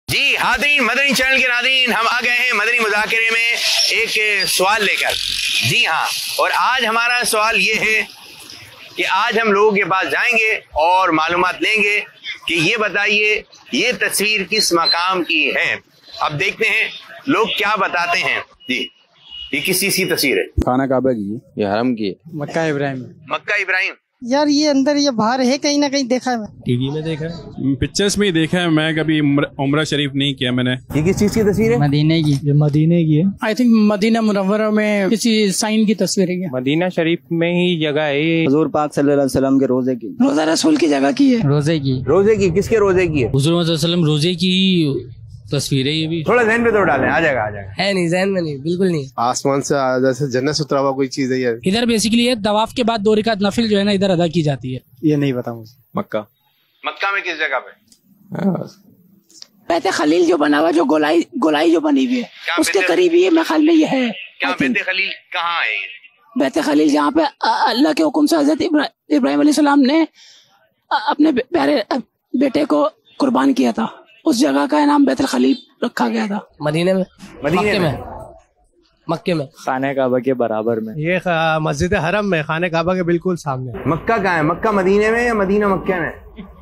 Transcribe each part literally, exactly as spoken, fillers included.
جی حاضرین، مدنی چینل کے ناظرین، ہم آ گئے ہیں مدنی مذاکرے میں ایک سوال لے کر۔ جی ہاں، اور آج ہمارا سوال یہ ہے کہ آج ہم لوگوں کے پاس جائیں گے اور معلومات لیں گے کہ یہ بتائیے یہ تصویر کس مقام کی ہے۔ اب دیکھتے ہیں لوگ کیا بتاتے ہیں۔ جی یہ کس چیز کی تصویر ہے؟ خانہ کعبہ کی ہے، یہ حرم کی ہے، مکہ ابراہیم۔ مکہ ابراہیم یار یہ اندر یہ باہر ہے، کہیں نہ کہیں دیکھا ہے، ٹی وی میں دیکھا ہے، پکچرز میں ہی دیکھا ہے، میں کبھی عمرہ شریف نہیں کیا میں نے۔ یہ کس چیز کی تصویر ہے؟ مدینے کی، یہ مدینے کی ہے۔ آئی تھنک مدینہ منورہ میں کسی سائن کی تصویر ہے۔ مدینہ شریف میں ہی جگہ ہے، حضور پاک صلی اللہ علیہ وسلم کے روزے کی، روزہ رسول کی جگہ کی ہے، روزے کی۔ روزے کی؟ کس کے روزے کی ہے؟ حضور صلی اللہ علیہ وسلم روزے کی تصویر ہے۔ یہ بھی تھوڑا ذہن پہ تو ڈالیں، آ جائے گا آ جائے گا۔ ہے نہیں ذہن میں، نہیں بالکل نہیں۔ آسمان سے جیسے جنت سے اترا ہوا کوئی چیز ہے یہ۔ ادھر بیسیکلی طواف کے بعد دو رکعت نفل جو ہے نا ادھر ادا کی جاتی ہے۔ یہ نہیں پتا مجھے۔ مکہ مکہ میں کس جگہ پہ؟ بیت خلیل جو بنا ہوا، جو گولائی گولائی جو بنی ہوئی ہے اس کے قریب ہی میرے خیال میں یہ ہے۔ کیا بیت خلیل کہاں ہے یہ؟ بیت خلیل جہاں پہ اللہ کے حکم سے حضرت ابراہیم علیہ السلام نے اپنے پیارے بیٹے کو قربان کیا تھا، اس جگہ کا نام بیت الخلیل رکھا گیا تھا۔ مدینے میں، مدینے میں مکے میں، خانہ کعبہ کے برابر میں۔ یہ مسجد حرم میں، خانہ کعبہ کے بالکل سامنے۔ مکہ کہاں ہے؟ مکہ مدینے میں یا مدینہ مکہ میں؟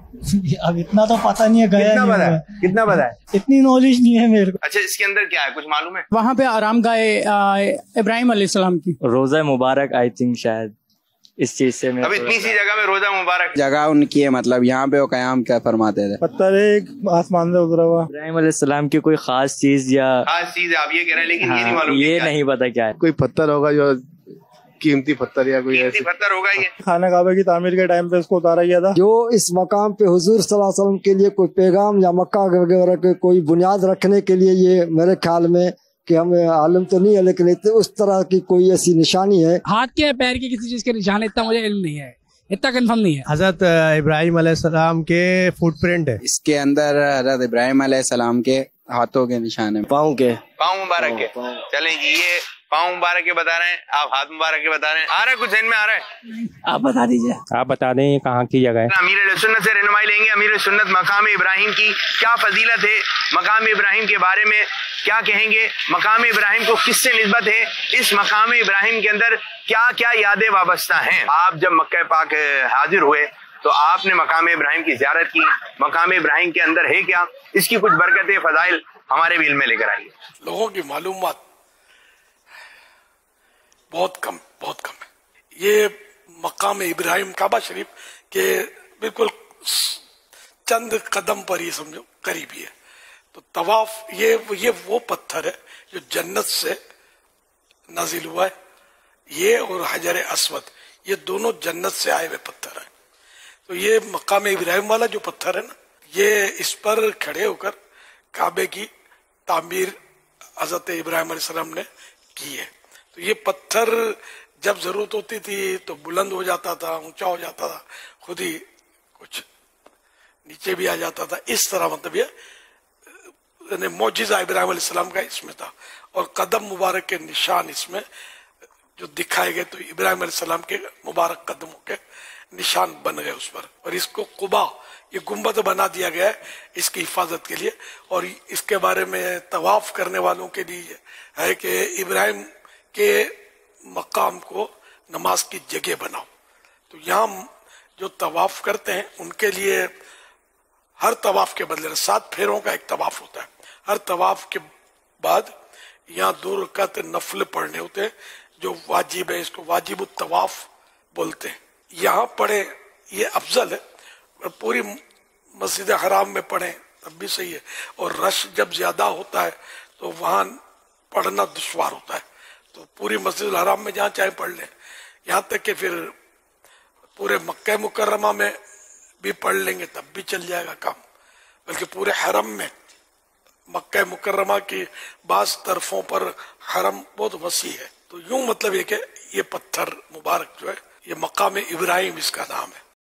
اب اتنا تو پتہ نہیں ہے، گیا کتنا نہیں پتا ہے؟ ہے، کتنا پتا ہے؟ اتنی نالج نہیں ہے میرے کو۔ اچھا اس کے اندر کیا ہے، کچھ معلوم ہے؟ وہاں پہ آرام گاہ ابراہیم علیہ السلام کی۔ روزہ مبارک آئی تھنک شاید اس چیز سے۔ اب اتنی سی جگہ میں روزہ مبارک جگہ ان کی ہے، مطلب یہاں پہ وہ قیام کیا فرماتے تھے؟ پتھر ایک آسمان سے اترا ہوا۔ ابراہیم علیہ السلام کی کوئی خاص چیز یا خاص چیز ہے، آپ یہ کہہ رہے ہیں، لیکن یہ نہیں معلوم یہ نہیں پتا کیا ہے۔ کوئی پتھر ہوگا جو قیمتی پتھر یا کوئی قیمتی ایسی پتھر ہوگا یہ۔ خانہ کعبہ کی تعمیر کے ٹائم پہ اس کو اتارا گیا تھا۔ جو اس مقام پہ حضور صلی اللہ علیہ وسلم کے لیے کوئی پیغام یا مکہ وغیرہ کے کوئی بنیاد رکھنے کے لیے، یہ میرے خیال میں کہ ہمیں عالم تو نہیں ہے لیکن اس طرح کی کوئی ایسی نشانی ہے۔ ہاتھ کے پیر کی کسی چیز کے نشان اتنا مجھے علم نہیں ہے، اتنا کنفرم نہیں ہے۔ حضرت ابراہیم علیہ السلام کے فٹ پرنٹ ہے اس کے اندر حضرت ابراہیم علیہ السلام کے ہاتھوں کے نشان ہیں، پاؤں کے، پاؤں مبارک کے۔ چلیں جی یہ پاؤں مبارک کے بتا رہے ہیں، آپ ہاتھ مبارک کے بتا رہے ہیں۔ آ رہا ہے کچھ ذہن میں آ رہا ہے؟ آپ بتا دیجیے، آپ بتا دیں یہ کہاں کی جگہ ہے۔ امیر علیہ سنت سے رہنمائی لیں گے۔ امیر سنت مقام ابراہیم کی کیا فضیلت ہے، مقام ابراہیم کے بارے میں کیا کہیں گے، مقام ابراہیم کو کس سے نسبت ہے، اس مقام ابراہیم کے اندر کیا کیا یادیں وابستہ ہیں۔ آپ جب مکہ پاک حاضر ہوئے تو آپ نے مقام ابراہیم کی زیارت کی، مقام ابراہیم کے اندر ہے کیا، اس کی کچھ برکتیں فضائل ہمارے بھی علم میں لے کر آئیے۔ لوگوں کی معلومات بہت کم بہت کم ہے۔ یہ مقام ابراہیم کعبہ شریف کے بالکل چند قدم پر ہی سمجھو قریب ہی ہے۔ تو طواف یہ یہ وہ پتھر ہے جو جنت سے نازل ہوا ہے، یہ اور حجر اسود یہ دونوں جنت سے آئے ہوئے پتھر ہیں۔ تو یہ مقام ابراہیم والا جو پتھر ہے نا، یہ اس پر کھڑے ہو کر کعبے کی تعمیر حضرت ابراہیم علیہ السلام نے کی ہے۔ تو یہ پتھر جب ضرورت ہوتی تھی تو بلند ہو جاتا تھا، اونچا ہو جاتا تھا، خود ہی کچھ نیچے بھی آ جاتا تھا، اس طرح مطلب یہ یعنی معجزہ ابراہیم علیہ السلام کا اس میں تھا۔ اور قدم مبارک کے نشان اس میں جو دکھائے گئے تو ابراہیم علیہ السلام کے مبارک قدموں کے نشان بن گئے اس پر۔ اور اس کو قبا یہ گنبد بنا دیا گیا ہے اس کی حفاظت کے لیے، اور اس کے بارے میں طواف کرنے والوں کے لیے ہے کہ ابراہیم کے مقام کو نماز کی جگہ بناؤ۔ تو یہاں جو طواف کرتے ہیں ان کے لیے ہر طواف کے بدلے سات پھیروں کا ایک طواف ہوتا ہے، ہر طواف کے بعد یہاں دو رکعت نفل پڑھنے ہوتے ہیں جو واجب ہے، اس کو واجب الطواف بولتے ہیں۔ یہاں پڑھیں یہ افضل ہے، اور پوری مسجد حرام میں پڑھیں تب بھی صحیح ہے، اور رش جب زیادہ ہوتا ہے تو وہاں پڑھنا دشوار ہوتا ہے، تو پوری مسجد الحرام میں جہاں چاہے پڑھ لیں، یہاں تک کہ پھر پورے مکہ مکرمہ میں بھی پڑھ لیں گے تب بھی چل جائے گا کام، بلکہ پورے حرم میں مکہ مکرمہ کی بعض طرفوں پر حرم بہت وسیع ہے۔ تو یوں مطلب یہ کہ یہ پتھر مبارک جو ہے یہ مقام ابراہیم اس کا نام ہے۔